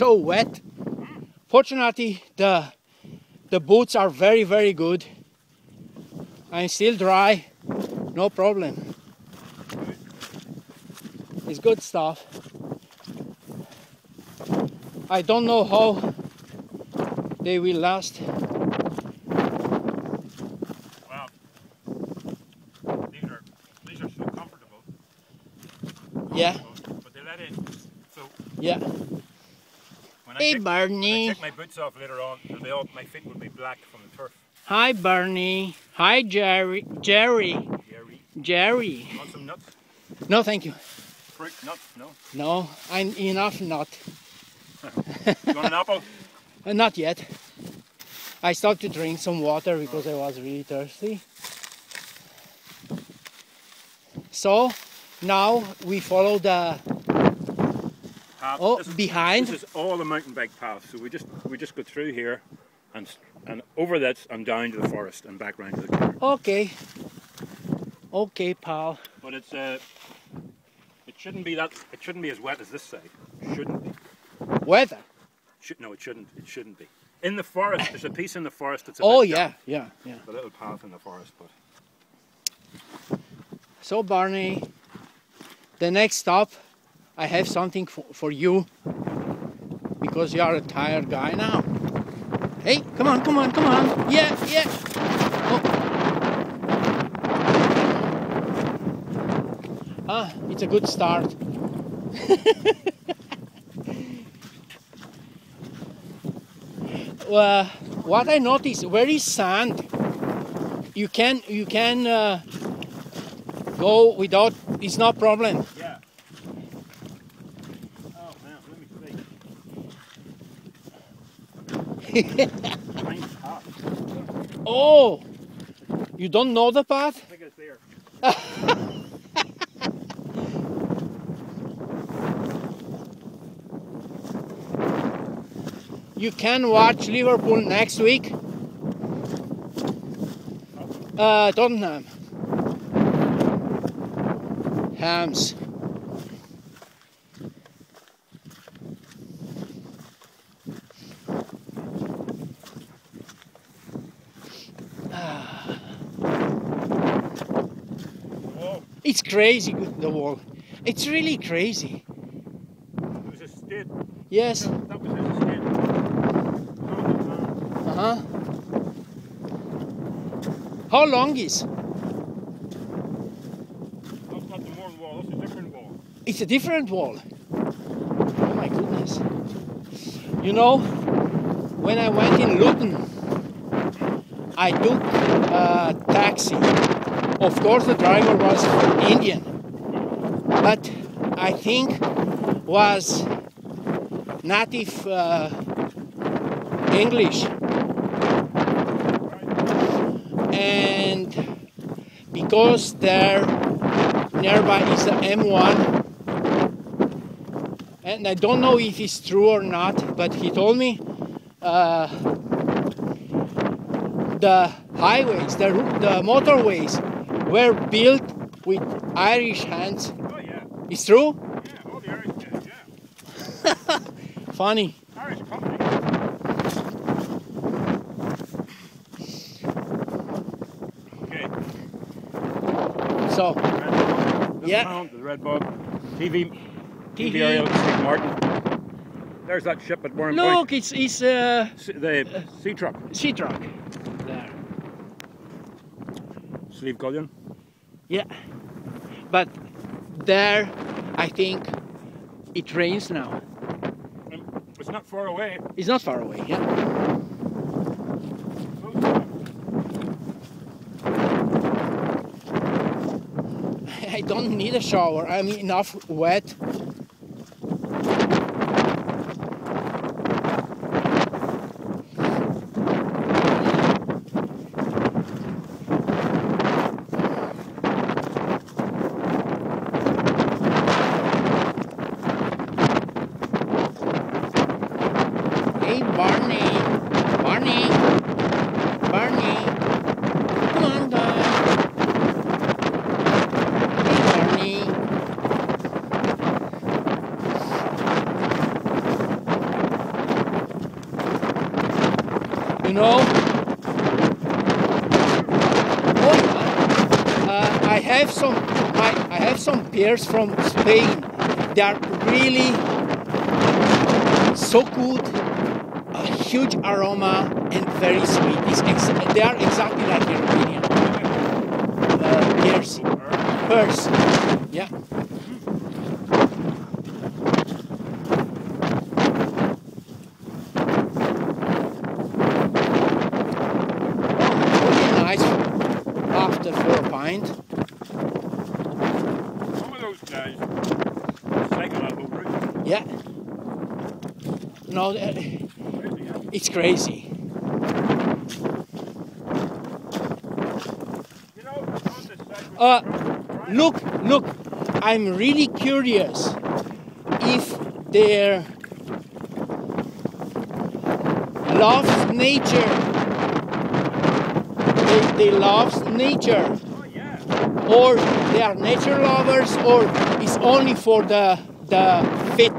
so wet. Fortunately, the boots are very, very good. I'm still dry, no problem. It's good stuff. I don't know how they will last. Wow, these are so comfortable. Yeah. But they let in. So Yeah. when Hey, when Barney. I take my boots off later on, my feet will be black from the turf. Hi, Barney. Hi, Jerry. Jerry. Jerry. You want some nuts? No, thank you. Fruit, nuts? No. No, I'm enough not. You want an apple? Not yet. I stopped to drink some water because I was really thirsty. So now we follow the behind. This is all a mountain bike path. So we just go through here, and over that and down to the forest and back round to the car. Okay. Okay, pal. But it's it shouldn't be as wet as this side. Shouldn't be. Weather. No, it shouldn't. It shouldn't be. In the forest, there's a piece in the forest that's a oh bit yeah, down. yeah, yeah. A little path in the forest, but. So Barney, the next stop, I have something for you because you are a tired guy now. Hey, come on, come on, come on. Yeah, yeah. Oh. Ah, it's a good start. What I noticed, where is sand, you can go without, it's no problem. Yeah. Oh man, let me see. Oh, you don't know the path? I think it's there. You can watch Liverpool next week. Tottenham. Hams. It's crazy, the wall. It's really crazy. It was a skid. Yes. That was a skid. Uh-huh. How long is? That's not the mourne wall, that's a different wall. It's a different wall. Oh my goodness. You know, when I went in Luton, I took a taxi. Of course the driver was Indian, but I think was native English. And because there nearby is the M1, and I don't know if it's true or not, but he told me the highways, the motorways were built with Irish hands. Oh yeah. It's true? Yeah, all the Irish did, yeah. Funny. Irish company. Okay. So, yeah. Pound, the red bug. TV aerial, St. Martin. There's that ship at Mourne Look, Point. it's The sea truck. sea truck. There. Sleeve Gullion. Yeah. But there, I think it rains now. It's not far away. It's not far away, yeah. I don't need a shower. I'm enough wet. Hey, Barney. Barney. Barney. Come on, guys. Hey, Barney. Oh yeah. I have some pears from Spain. They are really so good, a huge aroma and very sweet. They are exactly like European pears. Pears. Yeah. Really nice after 4 pints. Some of those guys cycle out over it. Yeah. No, it's crazy. You know, on the side Look, I'm really curious if their loves nature. They love nature, oh yeah. or they are nature lovers, or it's only for the fit.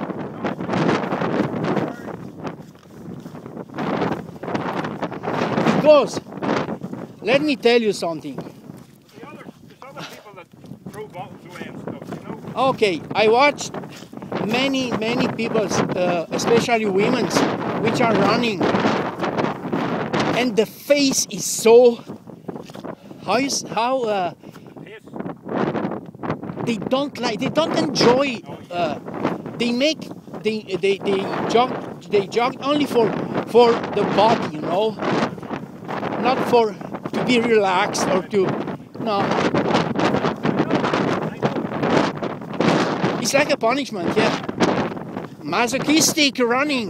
Because let me tell you something. There's other people that throw bottles away and stuff, you know? Okay, I watched many people, especially women, which are running, and the face is so Piss. they don't enjoy. They jog only for the body, you know, not for to be relaxed or to no. It's like a punishment, yeah. Masochistic running.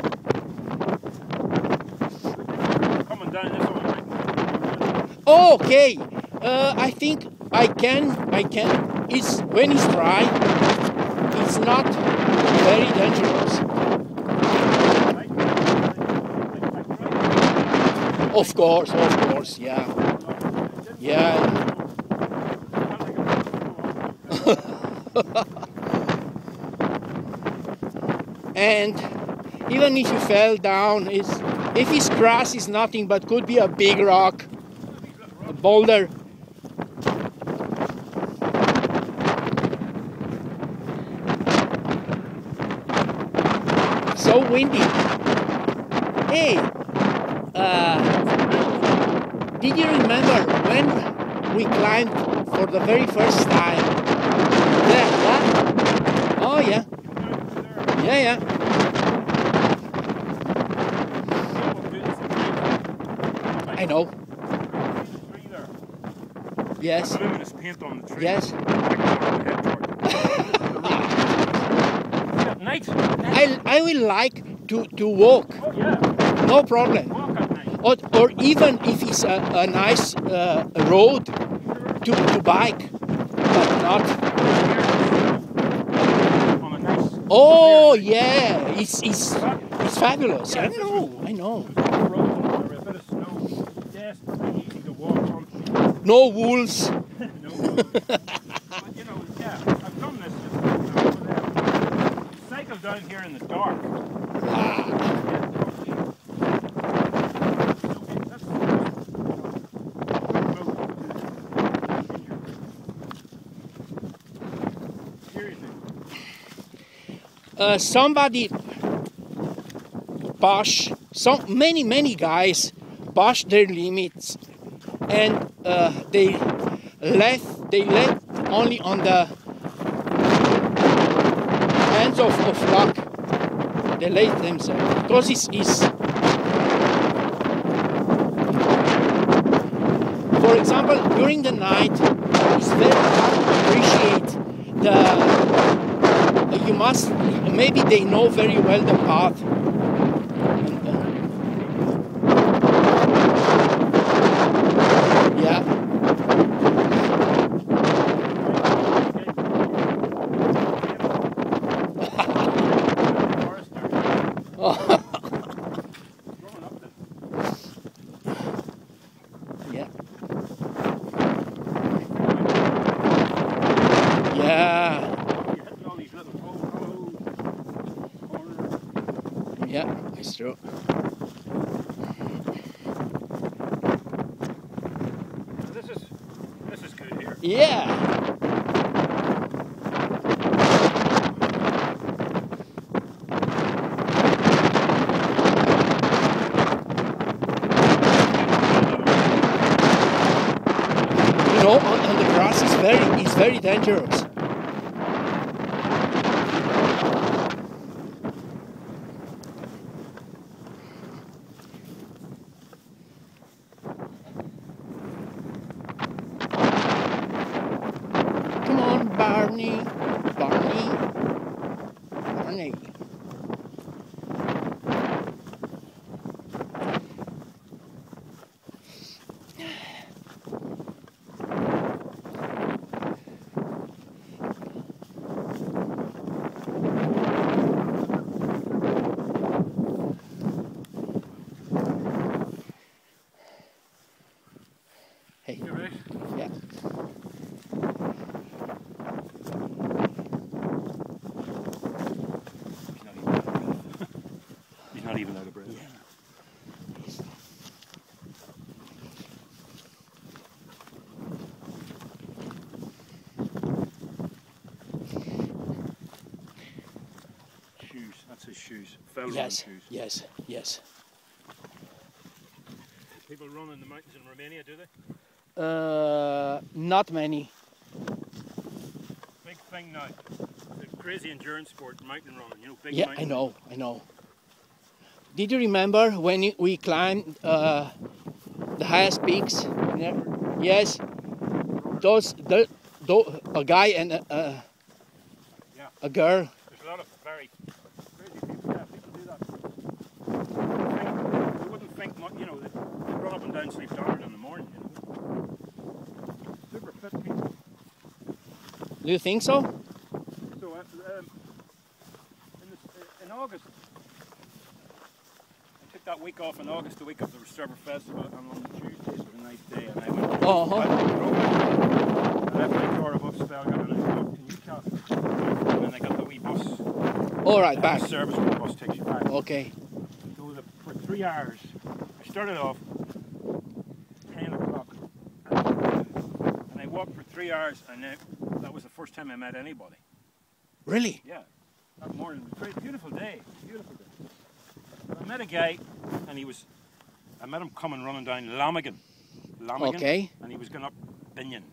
Coming down this one, right? Oh, okay. I think I can. It's when it's dry. It's not very dangerous. Of course, yeah. And even if you fell down, if it's grass, it's nothing, but could be a big rock, a boulder. So windy. Hey, did you remember when we climbed for the very first time? There, huh? Oh yeah. Yeah. I know. Yes. Luminous paint on the tree. Yes. Night. I will like to walk. Oh yeah. No problem. Walk at night. Or even if it's a nice road to bike, but not. On a nice. Oh yeah, it's fabulous. Yeah, I know. A bit of snow. Yes, pretty easy to walk on. No wolves. No. But you know, yeah, I've done this. Cycle down here in the dark. Somebody push, many guys push their limits, and they left only on the hands of luck. They let themselves because it's for example during the night it's very hard to appreciate you must, maybe they know very well the path. Yeah. Yeah. Yeah. Yeah. You know, on the grass is very dangerous. Come on, Barney. Barney. Barney. Hey. You right? Yeah. He's not even out of breath. Yeah. Shoes, that's his shoes. Fell Yes. shoes. Yes. Yes. People run in the mountains in Romania, do they? Not many. Big thing now. It's a crazy endurance sport, mountain running, you know, big Yeah, mountain. I know. Did you remember when we climbed the highest peaks? Yes. A guy and a girl. There's a lot of very crazy people. Yeah, people do that. You wouldn't think much, you know, they run up and down Sleep Downward in the morning, you know. Super fit people. Do you think so? So in August, I took that week off in August, the week of the Reservoir Festival, and on Tuesday, so a nice day, and I went to I left my car above Spelga and I walked to Newcastle. And then I got the wee bus. All right, back. The service where the bus takes you back. Okay. So for 3 hours, I started off 10 o'clock. And I walked for 3 hours, and that was the first time I met anybody. Really? Yeah. That morning was a great, beautiful day. Beautiful day. I met a guy, and I met him coming running down Lamigan. Okay. And he was going up Binion.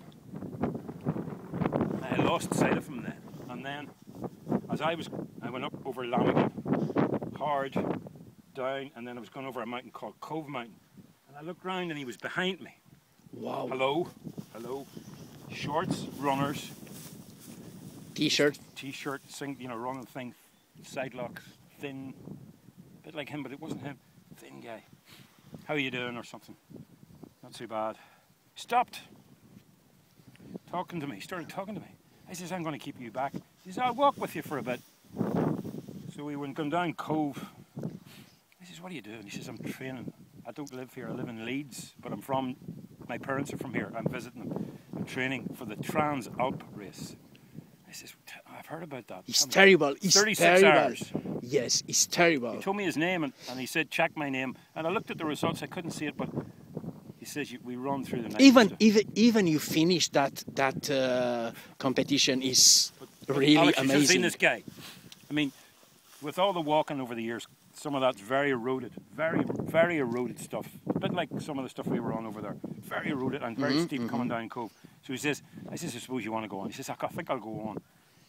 I lost sight of him then. And then, as I went up over Lamigan, hard, down, and then I was going over a mountain called Cove Mountain. And I looked round and he was behind me. Wow. Hello. Shorts, runners. T-shirt. T-shirt, running thing, side locks, thin, a bit like him, but it wasn't him. Thin guy. How are you doing or something? Not too bad. Stopped. Talking to me. He started talking to me. I says, I'm going to keep you back. He says, I'll walk with you for a bit. So we went down Cove. I says, what are you doing? He says, I'm training. I don't live here. I live in Leeds, but my parents are from here. I'm visiting them. I'm training for the Trans-Alp race. I says, I've heard about that. It's terrible. It's 36 terrible. hours. Yes, it's terrible. He told me his name and he said, check my name. And I looked at the results. I couldn't see it, but he says we run through the night. Even you finish that competition is really Alex, you should have amazing. seen this guy. I mean, with all the walking over the years, some of that's very eroded, very eroded stuff. A bit like some of the stuff we were on over there. Very eroded and very steep coming down Cove. So he says, I suppose you want to go on. He says, I think I'll go on.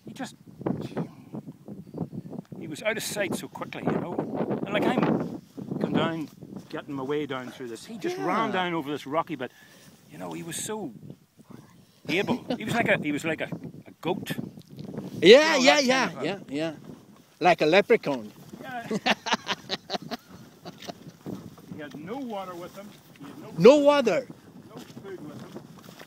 He was out of sight so quickly, you know. And like I'm going down, getting my way down through this. He just ran down over this rocky bit. You know, he was so able. He was like a goat. Yeah, You know, yeah. Like a leprechaun. Yeah. He had no water with him. He had No water. no food with him.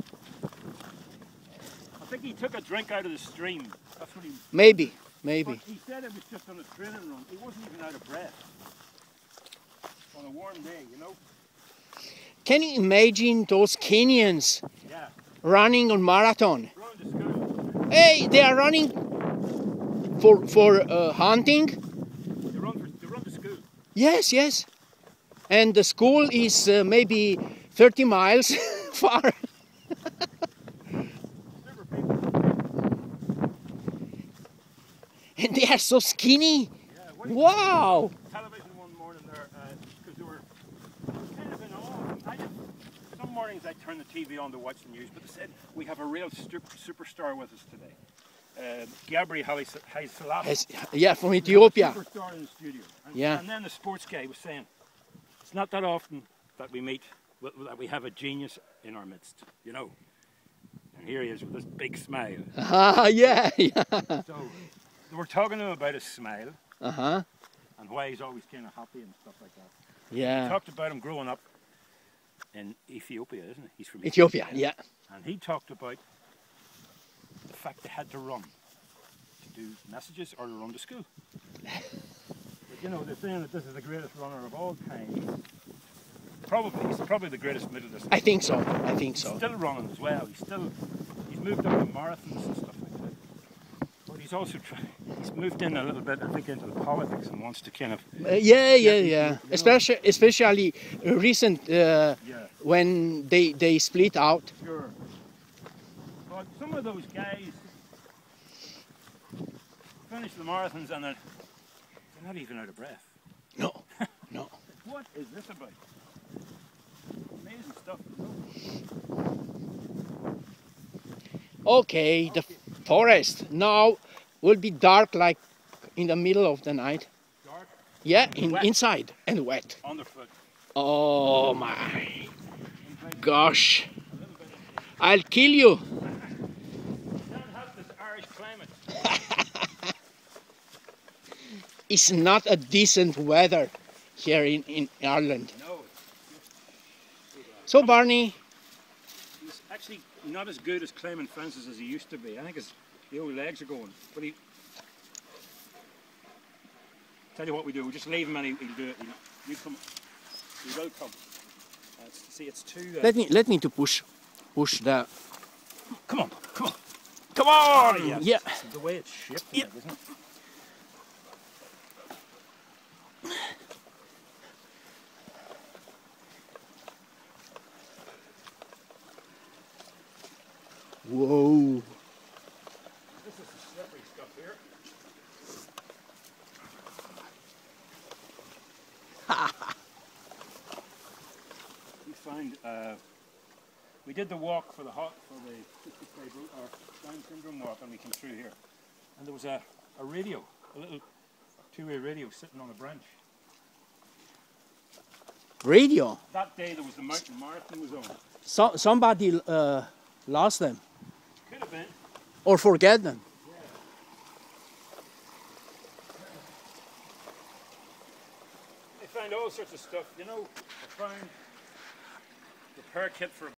I think he took a drink out of the stream. That's what he. Maybe. But he said it was just on a training run. He wasn't even out of breath. On a warm day, you know. Can you imagine those Kenyans Yeah. running on marathon? Run to school. Hey, they are running for hunting. They run to school. Yes. And the school is maybe 30 miles far. And they are so skinny. Yeah, Wow. television one morning there, because they were kind of in awe. Some mornings I turn the TV on to watch the news, but they said we have a real superstar with us today. Gabriel Haile Selassie. Yeah, from Ethiopia. Superstar in the studio. Yeah. And then the sports guy was saying, it's not that often that we meet, that we have a genius in our midst, you know. And here he is with this big smile. Yeah. So they were talking to him about his smile. Uh-huh. And why he's always kind of happy and stuff like that. Yeah. He talked about him growing up in Ethiopia, isn't he? He's from Ethiopia, yeah. And he talked about the fact they had to run to do messages or to run to school. But you know, they're saying that this is the greatest runner of all time. He's probably the greatest middle distance. I think so. He's still running as well. He's moved up to marathons and stuff like that. But he's also he's moved in a little bit, I think, into the politics and wants to kind of Yeah. Especially recent when they split out. Sure. But some of those guys finish the marathons and they're not even out of breath. No. No. What is this about? Amazing stuff. Okay, the forest now will be dark like in the middle of the night. Dark? Yeah, inside and wet. Underfoot. Oh my gosh. I'll kill you. You don't have this Irish climate. It's not a decent weather here in Ireland. No. So Barney, He's actually not as good as climbing fences as he used to be. I think the old legs are going. But tell you what we do, we just leave him and he'll do it. He will come. See, it's too... let me to push the... Come on. Come on! Yes. Yeah. It's the way it's shaped, Yeah. isn't it? Whoa. This is the slippery stuff here. We find we did the walk for the 55 or Down syndrome walk, and we came through here, and there was a radio, a little two-way radio sitting on a branch. Radio? That day there was the mountain marathon was on. Somebody lost them Could have been. or forget them. I found all sorts of stuff. You know, I found repair kit for a